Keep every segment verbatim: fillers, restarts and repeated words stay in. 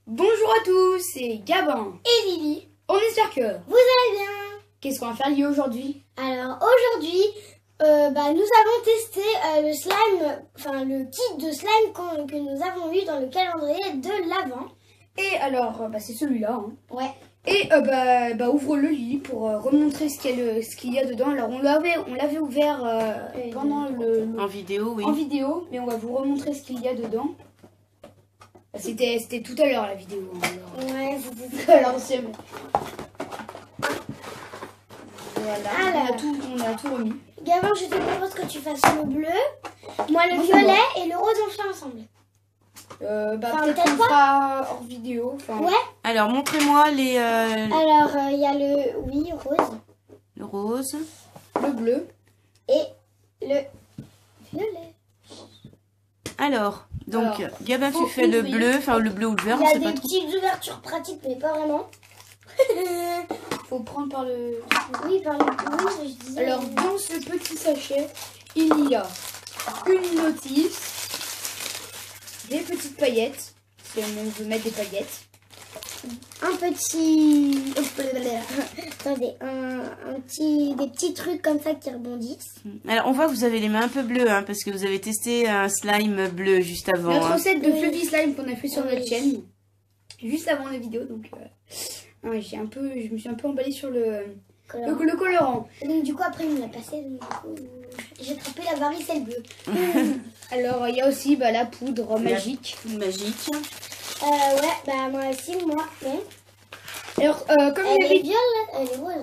Bonjour à tous, c'est Gabin et Lily. On espère que vous allez bien. Qu'est-ce qu'on va faire Lily aujourd'hui? Alors aujourd'hui, euh, bah, nous avons testé euh, le slime, enfin le kit de slime qu'on- que nous avons eu dans le calendrier de l'Avent. Et alors, euh, bah, c'est celui-là. Hein. Ouais. Et euh, bah, bah, ouvre-le Lily pour euh, remontrer ce qu'il y, a le- ce qu'il y a dedans. Alors on l'avait on l'avait ouvert euh, Et pendant le, le- En vidéo, oui. en vidéo, mais on va vous remontrer ce qu'il y a dedans. Bah, C'était c'était tout à l'heure la vidéo. Hein, alors. Ouais, c'était À l'ancienne. Voilà, on, a Alors. tout, on a tout remis. Gabin, je te propose que tu fasses le bleu, moi le Moi, c'est violet et le rose, on fait ensemble. Euh, bah, Enfin, peut-être peut-être qu'on pas. fera hors vidéo. Enfin, Ouais. Alors, montrez-moi les euh, Alors, il y a le, oui, rose le rose. le bleu. et le violet. Alors, donc, Alors, Gabin, faut tu fais le ouvrir. bleu, enfin le bleu ou le vert, Il on y a sait des pas trop. petites ouvertures pratiques, mais pas vraiment. Faut prendre par le... Oui, par le oui, je disais. Alors, dans ce petit sachet, il y a une notice, des petites paillettes, si on veut mettre des paillettes, un petit. Attendez, un, un petit. Des petits trucs comme ça qui rebondissent. Alors, on voit que vous avez les mains un peu bleues, hein, parce que vous avez testé un slime bleu juste avant. notre hein. recette de Oui. Fluffy Slime qu'on a fait sur Oui. notre chaîne, juste avant la vidéo, donc euh, hein, j'ai un peu, je me suis un peu emballée sur le, Colorant. le, le colorant. Et donc, du coup, après, il me l'a passé. Donc, du coup, j'ai attrapé la varicelle bleue. Alors, il y a aussi bah, la poudre magique. Magique. Euh, ouais, bah, moi aussi, moi. Ouais. Alors, euh, comme il y Elle est avait... violette, elle est rose.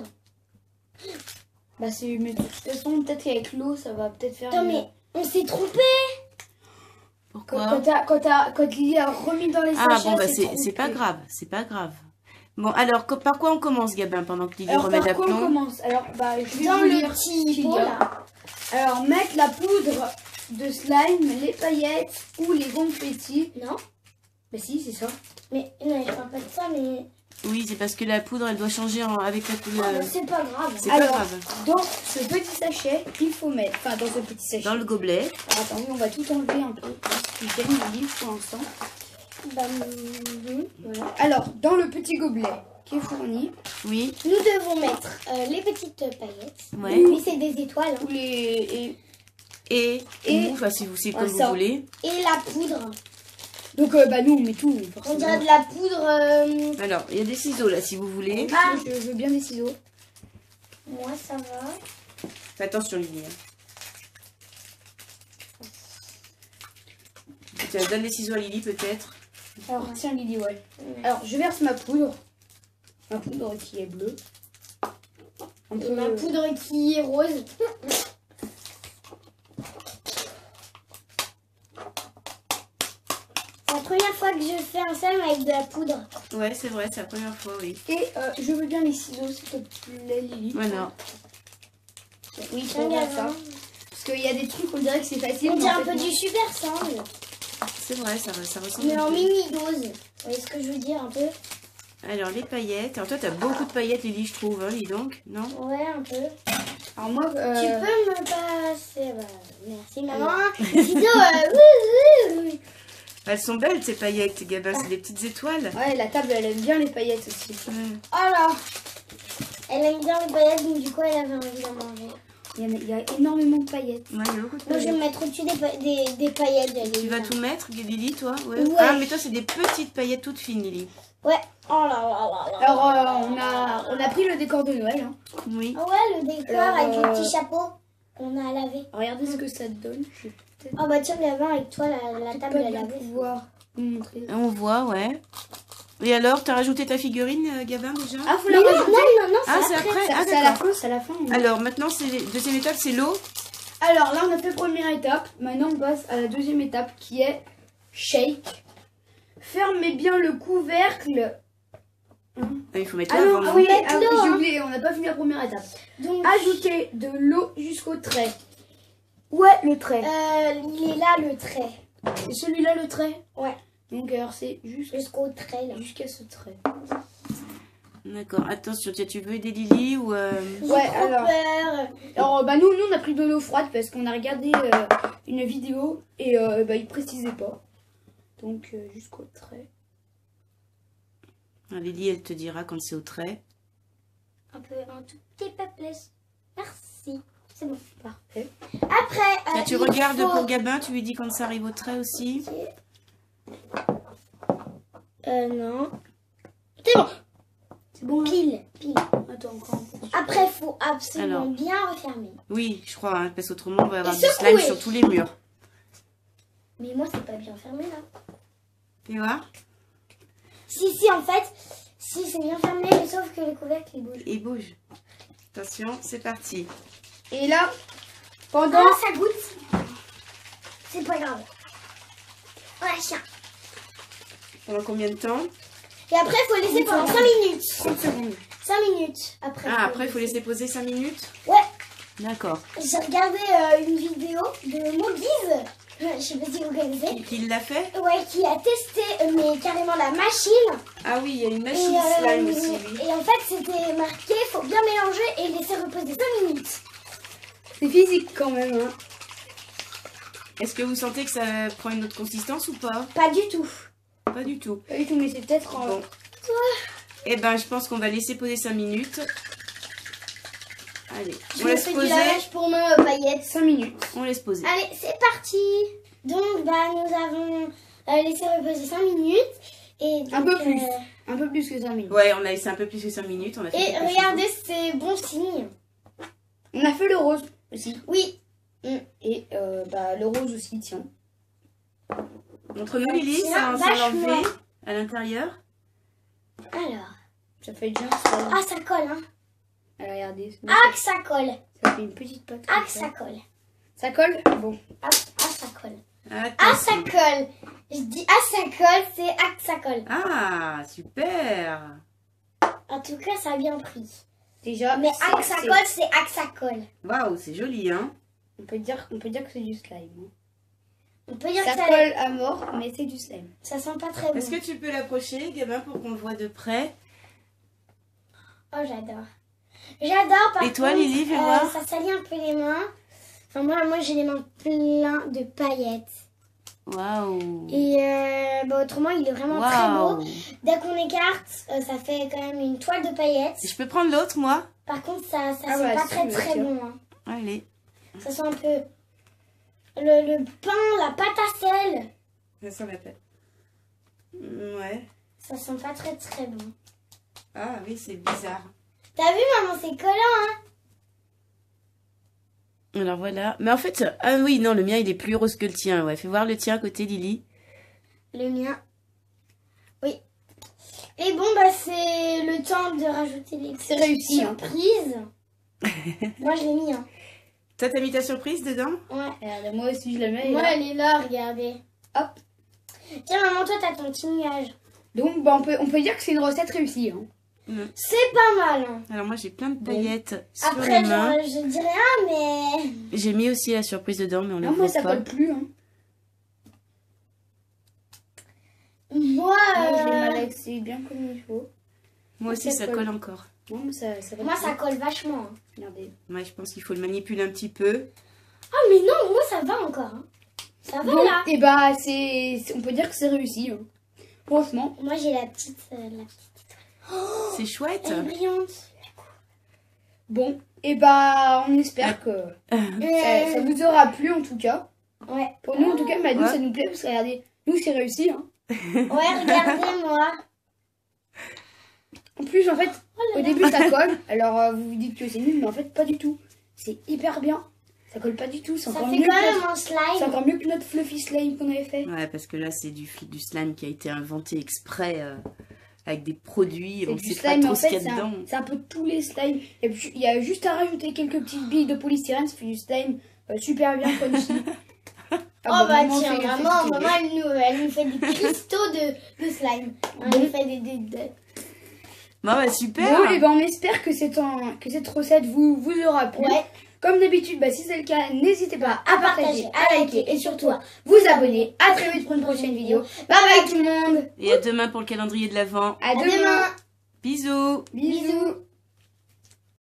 Bah, c'est... Mais de toute façon, peut-être qu'avec l'eau, ça va peut-être faire... Attends, une- mais on s'est trompé. Quand, Pourquoi quand, t'as- quand, t'as- quand Lily a remis dans les sachets, Ah bon, bah c'est trop c'est pas coupé. grave, c'est pas grave. Bon, alors, co- par quoi on commence, Gabin, pendant que Lily Alors, remet par quoi on d'aplomb? commence? Alors, bah, je vais Dans vous le lire petit ce qu'il y pot, a. là. Alors, mettre la poudre de slime, les paillettes ou les confettis. Non. Bah si, c'est ça. Mais, non, je parle pas de ça, mais. Oui, c'est parce que la poudre, elle doit changer en- avec la Ah, couleur. mais c'est pas grave. C'est pas Alors, grave. dans ce petit sachet, il faut mettre... Enfin, dans ce petit sachet. Dans le gobelet. Alors, attendez, on va tout enlever un peu. Je gagne Lily pour l'instant. Bah, mhm. Voilà. Alors, dans le petit gobelet qui est fourni, Oui. Nous devons mettre euh, les petites paillettes. Ouais. Oui, c'est des étoiles. hein. tous les... Et, Et, Et- ou, enfin, si vous c'est Ah, comme ça. vous voulez. Et la poudre. donc, euh, bah, nous, on met tout, On forcément. dirait de la poudre. euh, Alors, il y a des ciseaux là, si vous voulez. Ah, je veux bien des ciseaux. Moi, ça va. Fais attention, Lily. hein. Tiens, donne les ciseaux à Lily, peut-être. Alors, tiens, Lily, ouais. Alors, je verse ma poudre. Ma poudre qui est bleue. Un Et ma poudre qui est rose. C'est la première fois que je fais un slime avec de la poudre. Ouais, c'est vrai, c'est la première fois, oui. Et euh, je veux bien les ciseaux, s'il te plaît, Lily. Voilà. Oui, Tiens, faut voir Gabin. ça. Parce qu'il y a des trucs, on dirait que c'est facile. On mais dirait en un fait, peu non. du super sang. C'est vrai, ça, ça ressemble Mais un en peu. mini dose. Vous voyez ce que je veux dire un peu? Alors, les paillettes. Alors, toi, t'as beaucoup de paillettes, Lily, je trouve, hein, dis donc, non? Ouais, un peu. Alors, moi, euh, Tu peux me passer. Bah, merci maman. Sinon, euh, ouh, ouh, ouh. Elles sont belles, ces paillettes, Gabin, c'est des petites étoiles. ouais, la table, elle aime bien les paillettes aussi. Ouais. Oh là. Elle aime bien les paillettes, donc du coup, elle avait envie d'en manger. Il y, en a, il y a énormément de paillettes. Ouais, il y a beaucoup de Moi, je vais paillettes. me mettre au-dessus des, pa- des, des paillettes. j'allais Tu vas dire. tout mettre, Lily, toi? Ouais. Ouais. Ah, mais toi, c'est des petites paillettes toutes fines, Lily. Ouais. Oh là là là là. Alors, euh, on, a, on a pris le décor de Noël. Hein. Oui. Ah ouais, le décor Alors, avec euh, le petit chapeau qu'on a à laver. Regardez ce que ça donne. Je vais peut-être Ah bah tiens, Gavin, avec toi, la, la table pas à bien laver. pouvoir vous montrer. On voit, ouais. Et alors, t'as rajouté ta figurine, euh, Gabin, déjà? Ah, faut Mais la non, non, rajouter. non, non, Ah, c'est c'est après. après. Ça- Ah, C'est à la d'accord. fin, c'est à la fin. hein. Alors, maintenant, c'est deuxième étape, c'est l'eau. Alors là, on a fait première étape. Maintenant, on passe à la deuxième étape qui est shake. Fermez bien le couvercle. Ah, il faut mettre Ah l'eau non, avant. ah oui, mettre ah oui, l'eau, j'ai hein. oublié, on n'a pas fini la première étape. Donc, Ajoutez de l'eau jusqu'au trait. Ouais, le trait. euh, il est là, le trait. C'est celui-là le trait. Ouais, Donc alors c'est juste jusqu'au trait, là. jusqu'à ce trait. D'accord, attention, tu, tu veux aider Lily ou... euh, J'ai Ouais, trop alors. peur. Alors bah nous, nous on a pris de l'eau froide parce qu'on a regardé euh, une vidéo et euh, bah il précisait pas. Donc euh, jusqu'au trait. Lily, elle te dira quand c'est au trait. Un peu, un tout petit peu plus. Merci. C'est bon. Parfait. Après, Là, euh, tu il regardes faut- pour Gabin, tu lui dis quand ça arrive au trait aussi. Euh, non. C'est bon. C'est bon, là. Pile, pile. Attends, encore un peu. Après, il faut absolument Alors. bien refermer. Oui, je crois, hein, parce qu'autrement, on va avoir Et du slime secouer. sur tous les murs. Mais moi, c'est pas bien fermé, là. Tu vois? Si, si, en fait, si, c'est bien fermé, mais sauf que le couvercle, il bouge. Il bouge. Attention, c'est parti. Et là, pendant... Ah, ça goûte. C'est pas grave. Voilà, chien. Pendant combien de temps? Et après, il faut laisser pendant cinq minutes. trente secondes. cinq minutes. Après, Ah, après, il faut laisser poser cinq minutes? Ouais. D'accord. J'ai regardé euh, une vidéo de Mogiz. Je sais pas si vous connaissez. Qui l'a fait? Ouais, qui a testé, euh, mais carrément la machine. Ah oui, il y a une Et, machine euh, slime aussi, oui. et en fait, c'était marqué, faut bien mélanger et laisser reposer cinq minutes. C'est physique quand même, hein. Est-ce que vous sentez que ça prend une autre consistance ou pas? Pas du tout. Pas du tout. Pas du tout, mais c'est peut-être... en- Bon. Eh ben, je pense qu'on va laisser poser cinq minutes. Allez, Je on me laisse fais du poser. lavage pour nos paillettes. cinq minutes. On laisse poser. Allez, c'est parti. Donc, bah, nous avons euh, laissé reposer cinq minutes. Et donc, Un peu plus. euh, Un peu plus que cinq minutes. Ouais, on a laissé un peu plus que cinq minutes. On a fait et quelque chose. regardez, c'est bon signe. On a fait le rose aussi. Oui. Et euh, bah, le rose aussi, tiens. Montre-nous, Lily, Tiens, sans, sans vachement. l'enlever à l'intérieur. Alors. Ça fait déjà ça. Ah, ça colle, hein. Alors, regardez. Ah, que ça colle. Ça fait une petite pâte. Ah, comme que ça. ça colle. Ça colle? Bon. Ah, ah, ça colle. Ah, Attention. ça colle. Je dis ah, ça colle, c'est ah, que ça colle. Ah, super. En tout cas, ça a bien pris. Déjà, Mais c'est- ah, que ça c'est- colle, c'est ah, que ça colle. Waouh, c'est joli, hein. On peut dire, on peut dire que c'est du slime. hein. On peut dire Ça que ça, colle à mort, mais c'est du slime. ça sent pas très bon. Est-ce que tu peux l'approcher, Gabin, pour qu'on le voit de près? Oh, j'adore. J'adore, par Et toi, contre, Lily, fais euh, voir. ça salit un peu les mains. Enfin, moi, moi j'ai les mains pleines de paillettes. Waouh. Et euh, bah, autrement, il est vraiment très beau. Waouh. Dès qu'on écarte, euh, ça fait quand même une toile de paillettes. Je peux prendre l'autre, moi? Par contre, ça, ça Ah sent bah, pas si, très bien très sûr. bon. hein. Allez. Ça sent un peu le, le pain, la pâte à sel. Ça sent la pâte. Ouais. Ça sent pas très très bon. Ah oui, c'est bizarre. T'as vu, maman, c'est collant, hein? Alors voilà. Mais en fait, ah oui, non, le mien, il est plus rose que le tien. Ouais, fais voir le tien à côté, Lily. Le mien. Oui. Et bon, bah, c'est le temps de rajouter les C'est réussi, hein. surprises. Moi, je l'ai mis, hein. Toi, t'as mis ta surprise dedans? Ouais. Regarde, moi aussi, je la mets. Moi, là. elle est là, regardez. Hop. Tiens, maman, toi, t'as ton petit nuage. Donc, bah, on, peut, on peut dire que c'est une recette réussie. Hein. C'est pas mal, hein. Alors moi, j'ai plein de paillettes sur Après, les mains. genre, je dis rien, mais... J'ai mis aussi la surprise dedans, mais on ne Non, le moi, voit ça pas. colle plus. Hein. Moi, Moi, je l'ai euh, malaxé bien comme il faut. Moi aussi, Ça ça colle. colle encore. Non, mais ça, ça va moi, plus. ça colle vachement. hein. Regardez. Ouais, je pense qu'il faut le manipuler un petit peu. Ah, mais non, moi, ça va encore. hein. Ça va, Bon, là. et bah, c'est, c'est- on peut dire que c'est réussi. Hein. Franchement. Moi, j'ai la petite... euh, la petite... C'est chouette. Elle est brillante. Bon, et bah, on espère que ça, ça vous aura plu en tout cas. Ouais. Pour nous, en tout cas, bah, nous, Ouais. ça nous plaît parce que regardez, nous, c'est réussi. Hein. Ouais, regardez-moi. En plus, en fait, Oh là au là. début, ça colle. Alors, euh, vous vous dites que c'est nul, mais en fait, pas du tout. C'est hyper bien. Ça colle pas du tout. C'est Ça encore, fait mieux quand que même notre- un c'est slime. encore mieux que notre fluffy slime qu'on avait fait. Ouais, parce que là, c'est du, du slime qui a été inventé exprès euh, avec des produits. C'est On du sait pas slime, mais trop en ce fait, qu'il y c'est a dedans. un, c'est un peu tous les slimes. Et puis, il y a juste à rajouter quelques petites billes de polystyrène. Ça fait du slime euh, super bien crunchy. Ah, Oh bah maman tiens, fait- fait maman, ce qu'elle maman elle, nous, elle nous fait des cristaux de, de slime. Elle nous fait des... des, des- Bon, bah super. Bon, et ben on espère que, c'est en- que cette recette vous, vous aura plu. Ouais. Comme d'habitude, bah, si c'est le cas, n'hésitez pas à À partager, partager, à à liker liker et et surtout surtout à vous abonner. À très vite pour une prochaine vidéo. Bye bye tout le monde. Et à demain pour le calendrier de l'Avent. À, À demain. demain. Bisous. Bisous.